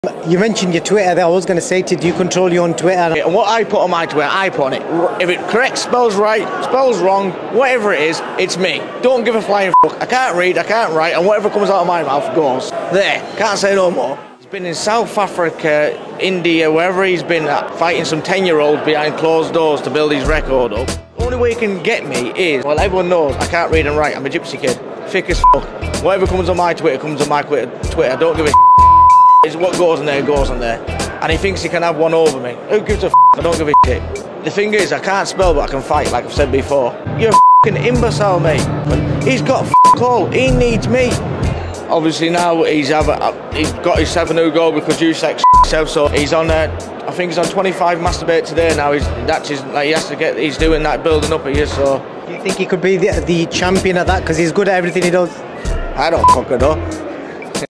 You mentioned your Twitter there. I was going to say, do you control your own Twitter? And what I put on my Twitter, I put on it. If it correct, spells right, spells wrong, whatever it is, it's me. Don't give a flying fuck. I can't read, I can't write, and whatever comes out of my mouth goes. There, can't say no more. He's been in South Africa, India, wherever he's been at, fighting some 10-year-olds behind closed doors to build his record up. The only way he can get me is, well, everyone knows I can't read and write. I'm a gypsy kid. Thick as fuck. Whatever comes on my Twitter comes on my Twitter. I don't give a It's what goes on there, goes on there. And he thinks he can have one over me. Who gives a f***? I don't give a shit. The thing is, I can't spell, but I can fight, like I've said before. You're a f***ing imbecile, mate. He's got f*** all. He needs me. Obviously now he's got himself a new goal because you sex himself, so he's on there. I think he's on 25 masturbate today now. He's doing that, building up a year, so. Do you think he could be the champion at that because he's good at everything he does? I don't fucking know.